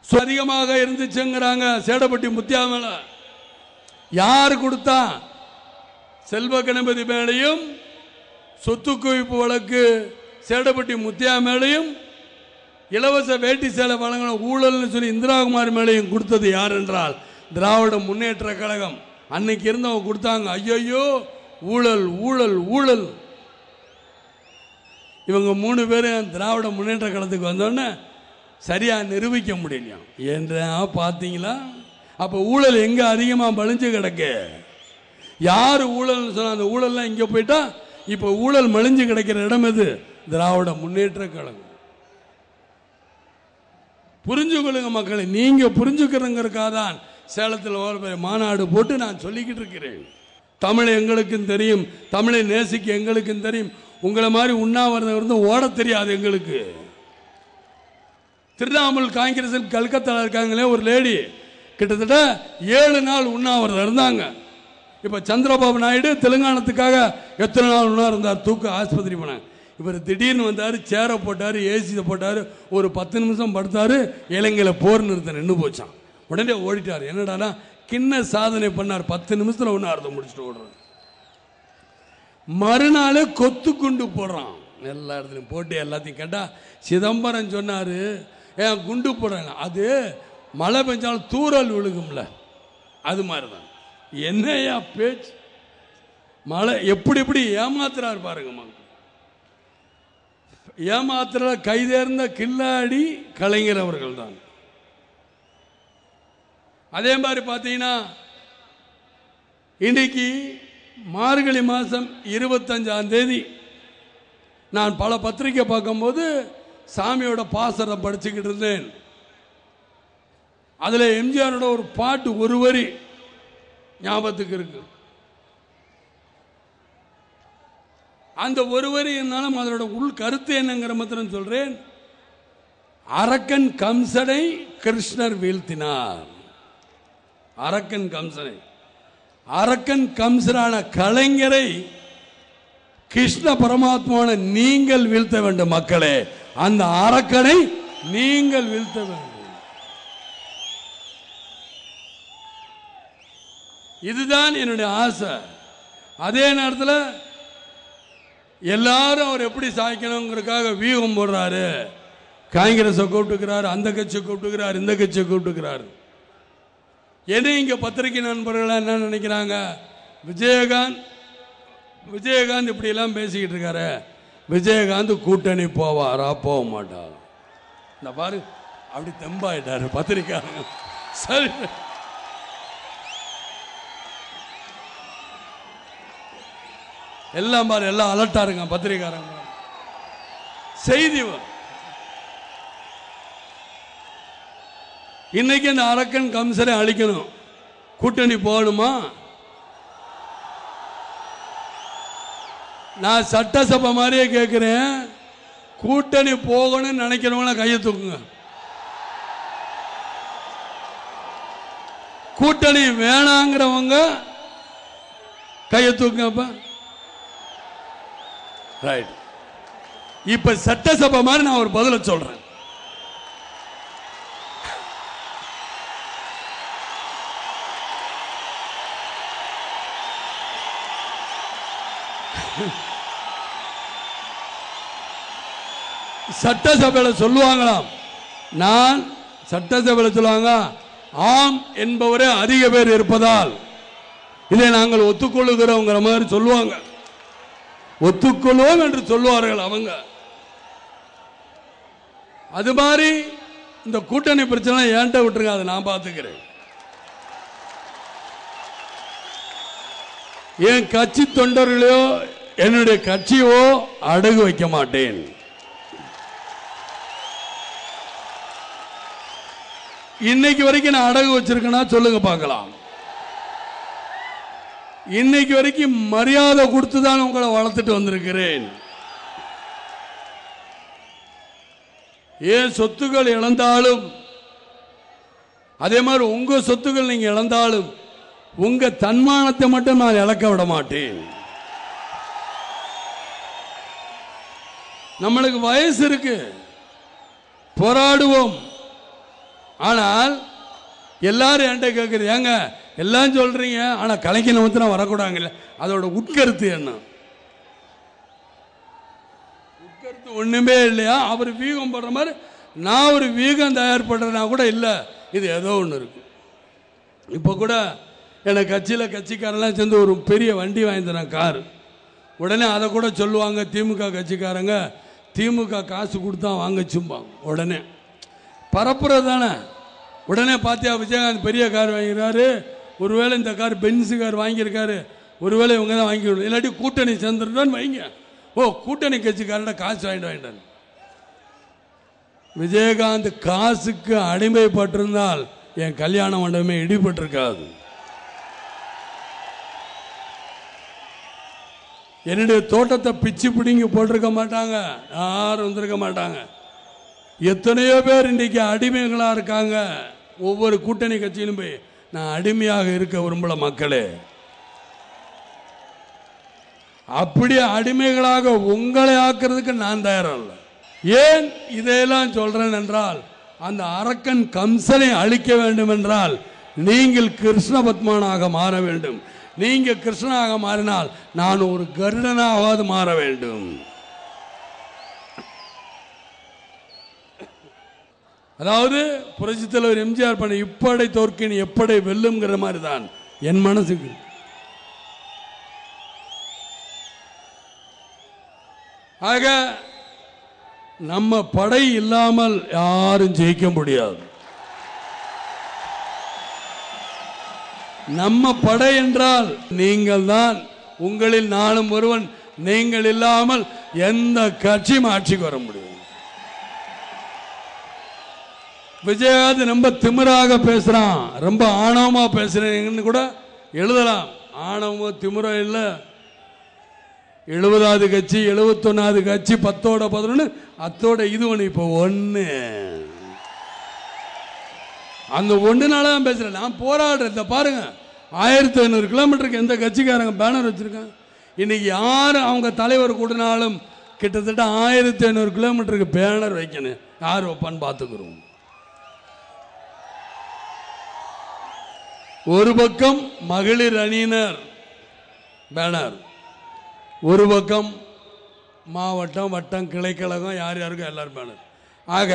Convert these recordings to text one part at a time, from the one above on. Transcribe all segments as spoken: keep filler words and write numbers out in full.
அதிகமாக இருந்துச்சுங்கிறாங்க. சேடப்பட்டி முத்தியா மேல யார் கொடுத்தா? செல்வ கணபதி மேலையும் சொத்து குவிப்பு வழக்கு சேடப்பட்டி முத்தியா மேலையும் இலவச வேட்டி சேலை வழங்கின ஊழல்னு சொல்லி இந்திராகுமார் மேலையும் கொடுத்தது யார் என்றால் திராவிட முன்னேற்ற கழகம். அன்னைக்கு இருந்தவங்க கொடுத்தாங்க. ஐயோ ஊழல் ஊழல் ஊழல். இவங்க மூணு பேரும் திராவிட முன்னேற்ற கழகத்துக்கு வந்தோடனே சரியா நிரூபிக்க முடியலையா என்ற பார்த்தீங்களா? அப்ப ஊழல் எங்க அதிகமா மலிஞ்சு கிடக்கு? யாரு ஊழல் சொன்ன அந்த ஊழல்லாம் இங்க போயிட்டா இப்ப ஊழல் மலிஞ்சு கிடக்கிற இடம் எது? திராவிட முன்னேற்ற கழகம். புரிஞ்சுக்கொள்ளுங்க மக்களை. நீங்க புரிஞ்சுக்கிறங்கிறதுக்காக தான் சேலத்தில் ஒரு மாநாடு போட்டு நான் சொல்லிக்கிட்டு இருக்கிறேன். தமிழ் எங்களுக்கும் தெரியும், தமிழை நேசிக்க எங்களுக்கும் தெரியும். உங்களை மாதிரி உண்ணாவிரதம் இருந்து ஓட தெரியாது எங்களுக்கு. திரிணாமுல் காங்கிரஸ் கல்கத்தாவில் இருக்காங்களே ஒரு லேடி கிட்டத்தட்ட ஏழு நாள் உண்ணாவிரதம் இருந்தாங்க. இப்ப சந்திரபாபு நாயுடு தெலுங்கானத்துக்காக எத்தனை நாள் உண்ணா இருந்தார்? தூக்க ஆஸ்பத்திரி போனாங்க. இவர் திடீர்னு வந்தார், சேரை போட்டார், ஏசி போட்டார், ஒரு பத்து நிமிஷம் படுத்தாரு, இலங்கையில போர் நிறுத்த நின்று போச்சான். உடனே ஓடிட்டார். என்னடானா கிண்ண சாதனை பண்ணார். பத்து நிமிஷத்துல உண்ணாவிரதம் முடிச்சுட்டு ஓடுறார். மறுநாள் கொத்து குண்டு போடுறான். எல்லா இடத்துலையும் போட்டு எல்லாத்தையும் கேட்டா சிதம்பரம் சொன்னாரு, ஏன் குண்டு போடுறாங்க? அது மழை பெஞ்சாலும் தூரல் விழுகும்ல, அது மாதிரிதான். என்னையா பேச்சு? மழை எப்படி எப்படி ஏமாத்துறாரு பாருங்க. ஏமாத்துற கைதேர்ந்த கில்லாடி கலைஞர் அவர்கள் தான். அதே மாதிரி பார்த்தீங்கன்னா இன்னைக்கு மார்கழி மாதம் இருபத்தஞ்சாம் தேதி நான் பல பத்திரிகை பார்க்கும்போது சாமியோட பாசரம் படிச்சுக்கிட்டு இருந்தேன். அதில் எம்ஜிஆரோட ஒரு பாட்டு ஒரு வரி ஞாபகத்துக்கு இருக்கு. அந்த ஒரு வரி இருந்தாலும் அதோட உள் கருத்து என்னங்கிற மாத்திரம் சொல்றேன். அரக்கன் கம்சனை கிருஷ்ணர் வீழ்த்தினார். அரக்கன் கம்சனை அரக்கன் கம்சனான கலைஞரை கிருஷ்ண பரமாத்மான நீங்கள் வீழ்த்த வேண்டும். மக்களே, அந்த அரக்கனை நீங்கள் வீழ்த்த வேண்டும். இதுதான் என்னுடைய ஆசை. அதே நேரத்தில் எல்லாரும் அவர் எப்படி சாய்க்கணுங்கிறதுக்காக வியூகம் போடுறாரு. காங்கிரஸை கூப்பிட்டுக்கிறாரு, அந்த கட்சியை கூப்பிட்டுக்கிறார், இந்த கட்சியை கூப்பிட்டுக்கிறாரு. என்ன இங்க பத்திரிகை நண்பர்கள் என்ன நினைக்கிறாங்க? விஜயகாந்த் விஜயகாந்த் இப்படி எல்லாம் பேசிக்கிட்டு இருக்காரு. விஜயகாந்த் கூட்டணி போவாரா? போக மாட்டார். இந்த பாரு அப்படி தெம்பாயிட்டாரு பத்திரிக்காரங்க. சரி, எல்லாம் பாரு, எல்லாம் அலர்ட்டா இருங்க பத்திரிகாரங்க. செய்தி இன்னைக்கு இந்த அரக்கன் கம்சரை அழிக்கணும். கூட்டணி போகணுமா? நான் சட்டசபை மாதிரியே கேட்கிறேன். கூட்டணி போகணும்னு நினைக்கிறவங்கள கையை தூக்குங்க. கூட்டணி வேணாங்கிறவங்க கையை தூக்குங்க. ரைட். இப்ப சட்டசபை மாதிரி நான் ஒரு பதில சொல்றேன். சட்டசபையில் சொல்லுவாங்களாம். நான் சட்டசபையில் சொல்லுவாங்க, ஆம் என்பவரே அதிக பேர் இருப்பதால் இதை நாங்கள் ஒத்துக்கொள்ளுகிறோங்கிற மாதிரி சொல்லுவாங்க. ஒத்துக்கொள்வோம் என்று சொல்லுவார்கள் அவங்க. அது மாதிரி இந்த கூட்டணி பிரச்சனை ஏன்ட்ட விட்டுருங்க, அதை நான் பார்த்துக்கிறேன். என் கட்சி தொண்டர்களையோ என்னுடைய கட்சியோ அடகு வைக்க மாட்டேன். இன்னைக்கு வரைக்கும் நான் அடகு வச்சிருக்கேன்னா சொல்லுங்க பார்க்கலாம். இன்னைக்கு வரைக்கும் மரியாதை கொடுத்து தான் உங்களை வளர்த்துட்டு வந்திருக்கிறேன். ஏன் சொத்துக்கள் இழந்தாலும் அதே மாதிரி உங்க சொத்துக்கள் நீங்க இழந்தாலும் உங்க தன்மானத்தை மட்டும் நான் இழக்க விட மாட்டேன். நம்மளுக்கு வயசு இருக்கு, போராடுவோம். ஆனால் எல்லாரும் என்கிட்ட கேட்குறது, ஏங்க எல்லாம் சொல்றீங்க, ஆனால் கலைஞனை வந்து நான் வரக்கூடாதுல்ல, அதோட உட்கருத்து என்ன? உட்கருத்து ஒண்ணுமே இல்லையா? அவர் வீகம் போடுற மாதிரி நான் ஒரு வீகம் தயார் பண்றேன்னா கூட இல்லை, இது ஏதோ ஒன்று இருக்கு. இப்போ கூட எனக்கு கட்சியில் கட்சிக்காரெல்லாம் சேர்ந்து ஒரு பெரிய வண்டி வாங்கி தரேன், கார். உடனே அதை கூட சொல்லுவாங்க திமுக கட்சிக்காரங்க, திமுக காசு கொடுத்தா வாங்கச்சும்பாங்க. உடனே பரப்புறது தானே. உடனே பார்த்தியா விஜயகாந்த் பெரிய கார் வாங்கிறாரு, ஒருவேளை இந்த கார் பென்ஸு கார் வாங்கியிருக்காரு, ஒருவேளை இவங்க தான் வாங்கி விடும், இல்லாட்டி கூட்டணி சேர்ந்துருந்தான்னு வைங்க. ஓ கூட்டணி கட்சிக்காரன் காசு வாங்கிட்டு வாங்கிட்டாரு. விஜயகாந்த் காசுக்கு அடிமைப்பட்டிருந்தால் என் கல்யாண மண்டபமே இடிபட்டிருக்காது. என்னுடைய தோட்டத்தை பிச்சு பிடிங்கி போட்டிருக்க மாட்டாங்க, யாரும் வந்திருக்க மாட்டாங்க. எத்தனையோ பேர் இன்றைக்கு அடிமைகளாக இருக்காங்க. ஒவ்வொரு கூட்டணி கட்சியிலும் போய் நான் அடிமையாக இருக்க விரும்பல மக்களே. அப்படி அடிமைகளாக உங்களை ஆக்குறதுக்கு நான் தயாரில்லை. ஏன் இதையெல்லாம் சொல்றேன் என்றால், அந்த அரக்கன் கம்சனை அழிக்க வேண்டும் என்றால் நீங்கள் கிருஷ்ண பத்மனாக மாற வேண்டும். நீங்க கிருஷ்ணனாக மாறினால் நான் ஒரு கருடனாவது மாற வேண்டும். அதாவது புரட்சித் தலைவர் எம்ஜிஆர் பண்ண இப்படை தோற்கின் எப்படை வெல்லும்ங்கிற மாதிரி தான் என் மனசுக்கு. ஆக நம்ம படை இல்லாமல் யாரும் ஜெயிக்க முடியாது. நம்ம படை என்றால் நீங்கள் தான். உங்களில் நானும் ஒருவன். நீங்கள் இல்லாமல் எந்த கட்சியும் ஆட்சிக்கு வர முடியும். விஜயகாந்த் ரொம்ப திமிராக பேசுறான், ரொம்ப ஆணவமா பேசுறேன்னு கூட எழுதலாம். ஆணவமோ திமிரோ இல்லை. எழுபதாவது கட்சி, எழுபத்தொன்னாவது கட்சி, பத்தோட பதினொன்று, அத்தோட இது ஒன்று, இப்போ ஒன்று. அந்த ஒன்றுனால தான் பேசுறேன். நான் போராடுறேன். இந்த பாருங்க, ஆயிரத்தி ஐநூறு கிலோமீட்டருக்கு எந்த கட்சிக்காரங்க பேனர் வச்சிருக்காங்க. இன்னைக்கு யார் அவங்க தலைவர் கூட்டினாலும் கிட்டத்தட்ட ஆயிரத்தி ஐநூறு கிலோமீட்டருக்கு பேனர் வைக்கணும். யார் வைப்பான்னு பார்த்துக்கிறோம். ஒரு பக்கம் மகளிர் அணியினர் பேனர், ஒரு பக்கம் மாவட்டம், வட்டம், கிளைக்கழகம், யார் யாருக்கும் எல்லாரும் பேனர். ஆக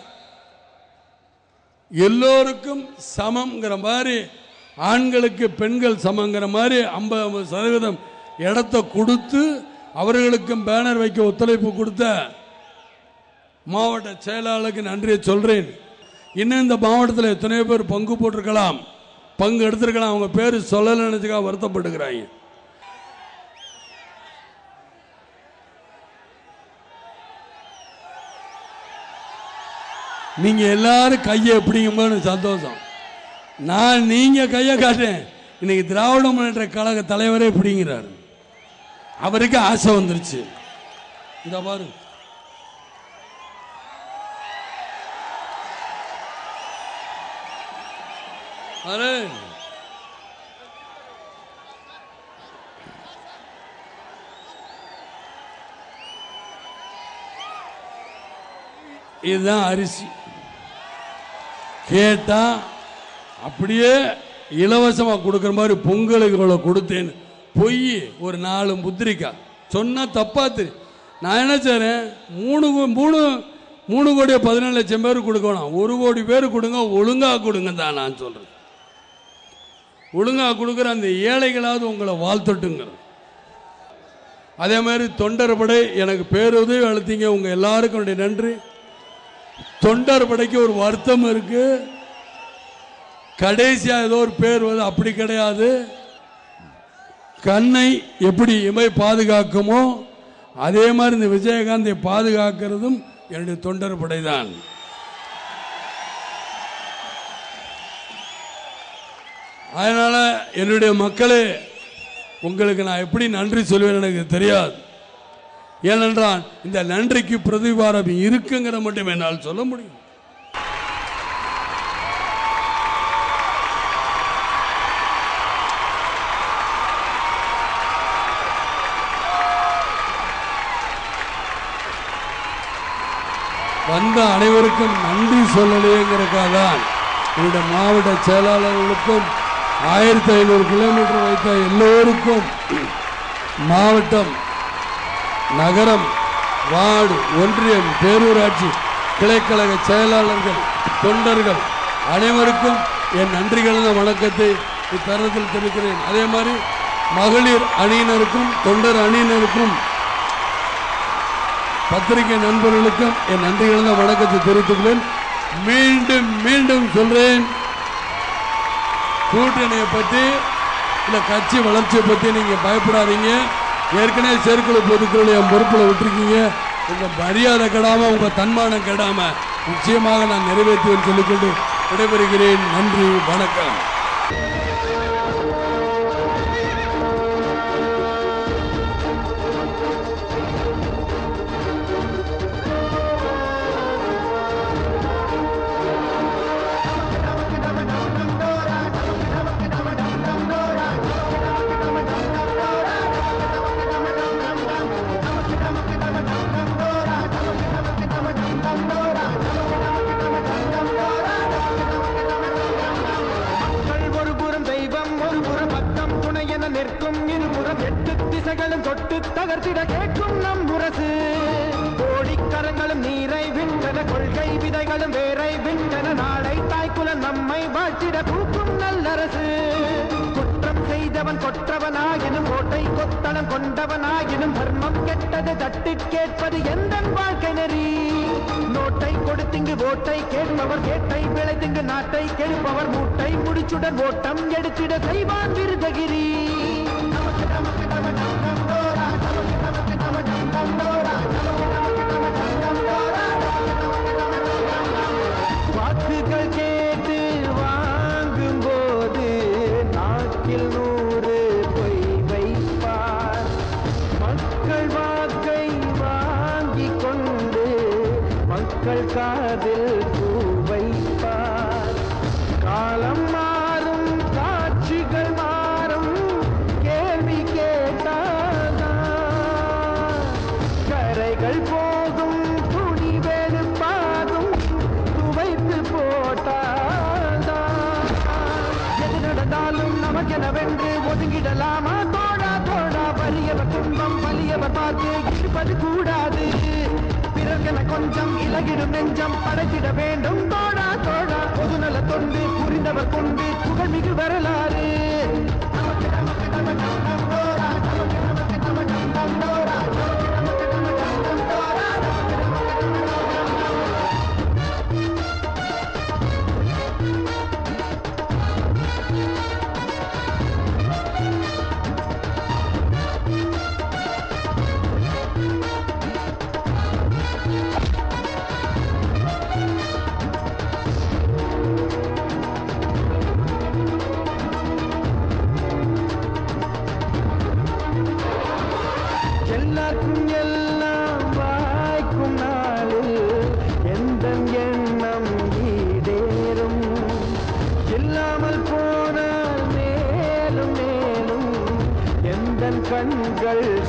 எல்லோருக்கும் சமம்ங்கிற மாதிரி, ஆண்களுக்கு பெண்கள் சமங்கிற மாதிரி ஐம்பது சதவீதம் இடத்தை கொடுத்து அவர்களுக்கும் பேனர் வைக்க ஒத்துழைப்பு கொடுத்த மாவட்ட செயலாளருக்கு நன்றியை சொல்றேன். இன்னும் இந்த மாவட்டத்தில் எத்தனையோ பேர் பங்கு போட்டிருக்கலாம், பங்கு எடுத்திருக்கலாம். அவங்க பேர் சொல்லல நினைச்சுக்காக வருத்தப்பட்டுக்கிறாங்க. நீங்க எல்லாரும் கையை எப்படிங்கும்போது சந்தோஷம். நான் நீங்க கையை காட்டேன். இன்னைக்கு திராவிட முன்னேற்ற கழக தலைவரே பிடிங்கிறார். அவருக்கு ஆசை வந்துருச்சு. இந்த பாரு, இதுதான் அரிசி. கேட்டா அப்படியே இலவசமா கொடுக்கிற மாதிரி பொங்கலுக்கு கொடுத்தேன்னு பொய் ஒரு நாலு முத்திரிக்கா சொன்னா தப்பா தெரியும். நான் என்ன செய்றேன், மூணு மூணு மூணு கோடி பதினேழு லட்சம் பேர் கொடுக்கணும். ஒரு கோடி பேர் கொடுங்க, ஒழுங்கா கொடுங்க தான் நான் சொல்றேன். ஒழுங்கா கொடுக்குற அந்த ஏழைகளாவது உங்களை வாழ்த்தட்டுங்க. அதே மாதிரி தொண்டர் படை எனக்கு பேருதவி அழுத்தீங்க, உங்க எல்லாருக்கும் நன்றி. தொண்டர் படைக்கு ஒரு வருத்தம் இருக்கு, கடைசியா ஏதோ ஒரு பேர் வருது, அப்படி கிடையாது. கண்ணை எப்படி இமை பாதுகாக்குமோ அதே மாதிரி இந்த விஜயகாந்தை பாதுகாக்கிறதும் என்னுடைய தொண்டர் படைதான். அதனால என்னுடைய மக்களே, உங்களுக்கு நான் எப்படி நன்றி சொல்வேன் எனக்கு தெரியாது. ஏனென்றால் இந்த நன்றிக்கு பிரதிவாரம் இருக்குங்கிற மட்டும் என்னால் சொல்ல முடியும். வந்த அனைவருக்கும் நன்றி சொல்லலையேங்கிறக்காக தான் என்னுடைய மாவட்ட செயலாளர்களுக்கும் ஆயிரத்தி ஐநூறு கிலோமீட்டர் வைத்த எல்லோருக்கும் மாவட்டம், நகரம், வார்டு, ஒன்றியம், பேரூராட்சி, கிளைக்கழக செயலாளர்கள், தொண்டர்கள் அனைவருக்கும் என் நன்றிகளந்த வணக்கத்தை இத்தருணத்தில் தெரிவிக்கிறேன். அதே மாதிரி மகளிர் அணியினருக்கும் தொண்டர் அணியினருக்கும் பத்திரிகை நண்பர்களுக்கும் என் நன்றிகளந்த வணக்கத்தை தெரிவித்துள்ளேன். மீண்டும் மீண்டும் சொல்றேன், கூட்டணியை பற்றி இல்ல கட்சி வளர்ச்சியை பற்றி நீங்க பயப்படாதீங்க. ஏற்கனவே செயற்குழு பொதுக்குழு என் பொறுப்புல விட்டுருக்கீங்க. உங்க மரியாதை கெடாம உங்க தன்மானம் கெடாம நிச்சயமாக நான் நிறைவேற்றுவேன் சொல்லிக்கொண்டு விடைபெறுகிறேன். நன்றி, வணக்கம். தொட்டு தகர்த்திட கேட்கும் நம் முரசு. கோடிக்கரங்களும் நீரை விண்டன, கொள்கை விதைகளும் வேரை விண்டன, நாளை தாய்க்குல நம்மை வாழ்த்திட பூக்கும் நல்லரசு. குற்றம் செய்தவன் கொற்றவனாயினும், கோட்டை கொத்தளம் கொண்டவனாயினும், தர்மம் கெட்டது தட்டி கேட்பது எந்த வாழ்க்கை நெறி. நோட்டை கொடுத்திங்கு ஓட்டை கேட்பவர், கேட்டை விளைத்திங்கு நாட்டை கெடுப்பவர், மூட்டை முடிச்சுடன் ஓட்டம் எடுத்திட செய்வான் விருதகிரி. வாக்குகள் கேட்டு வாங்கும் போது நாக்கில் நூறு பொய் வைப்பார். மக்கள் வாக்கை வாங்கி கொண்டு மக்கள் காதில் பூ வைப்பார். காலம் மாறும், காட்சிகள் மாறும், கேள்வி கேட்டாதான் கரைகள் போகும், துணி வெறுப்பாகும், துவைத்து போட்டால்தான். எது நடந்தாலும் நமக்கெனவென்று ஒதுங்கிடலாமா தோழா தோழா? வலியவர் துன்பம் வலியவர் பார்த்து இருப்பது கூடாது. பிறர்கென கொஞ்சம் இலகிடும் நெஞ்சம் படைத்திட வேண்டும் தோழா தோழா. பொதுநல தொண்டு புரிந்தவர் கொண்டு புகழ்மிகு வரலாறு. எல்லாருக்கும் எல்லாம் வாய்க்கும் நாளில் எந்த எண்ணம் ஈடேறும். இல்லாமல் போனால் மேலும் மேலும் எந்த கண்கள்